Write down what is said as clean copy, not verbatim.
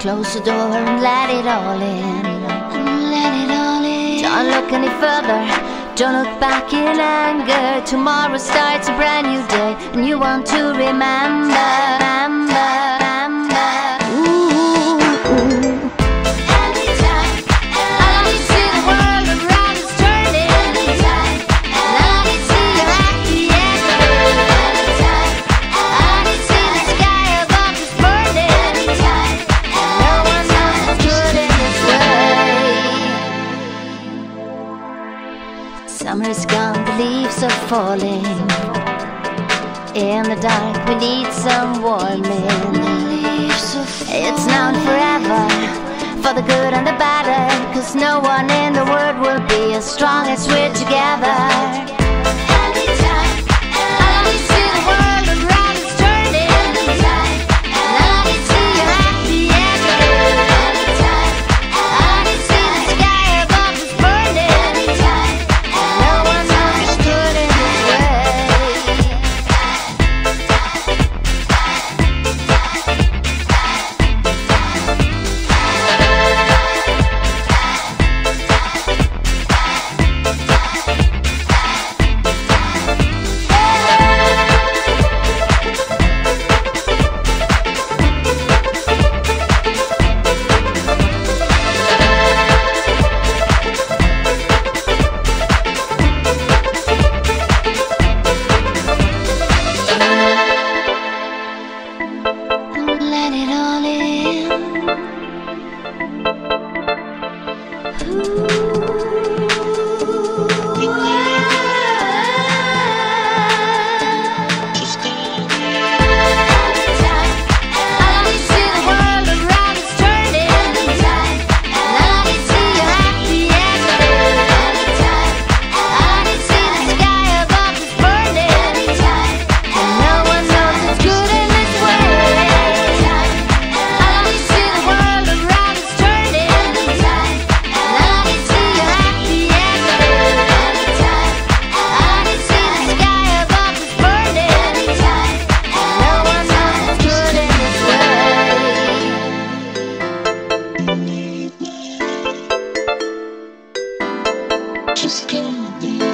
Close the door and let it all in. Let it all in. Don't look any further. Don't look back in anger. Tomorrow starts a brand new day, and you want to remember. Summer is gone, the leaves are falling. In the dark we need some warming. It's now and forever, for the good and the bad, 'cause no one in the world will be as strong as we're together. Just